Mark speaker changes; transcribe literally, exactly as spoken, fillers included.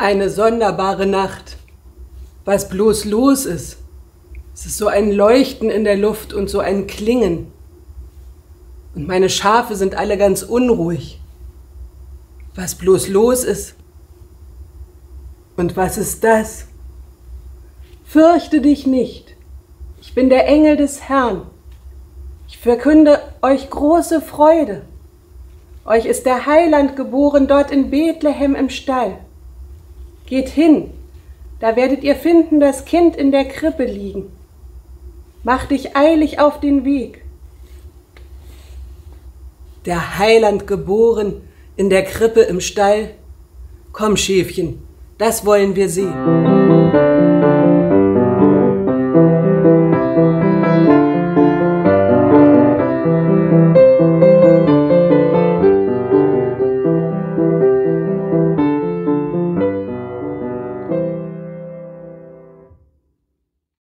Speaker 1: Eine sonderbare Nacht. Was bloß los ist. Es ist so ein Leuchten in der Luft und so ein Klingen. Und meine Schafe sind alle ganz unruhig. Was bloß los ist. Und was ist das? Fürchte dich nicht. Ich bin der Engel des Herrn. Ich verkünde euch große Freude. Euch ist der Heiland geboren dort in Bethlehem im Stall. Geht hin, da werdet ihr finden das Kind in der Krippe liegen. Mach dich eilig auf den Weg. Der Heiland geboren in der Krippe im Stall. Komm, Schäfchen, das wollen wir sehen.